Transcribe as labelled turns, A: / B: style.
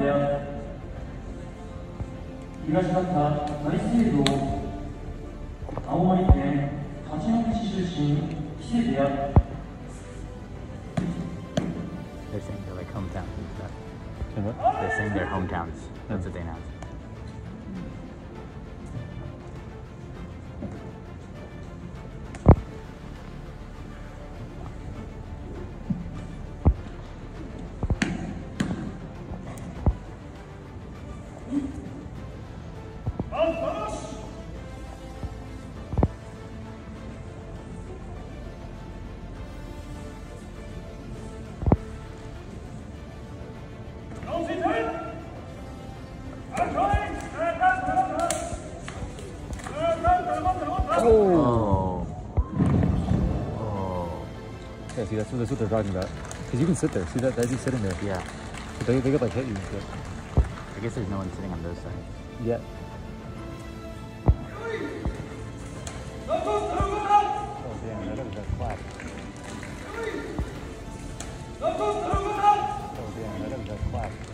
A: 東方大聖堂青森県八戸市出身木瀬部屋
B: They're saying they're like hometowns and stuff. They're saying their hometowns. That's what they announced. Oh.
C: Yeah, see, that's what they're talking about. Because you can sit there. See that? That's just sitting there.
B: Yeah.
C: But they could like hit you and shit.
B: I guess there's no one sitting on those sides.
C: Yeah. Oh, damn. That was that clap. Oh, damn. That was that clap.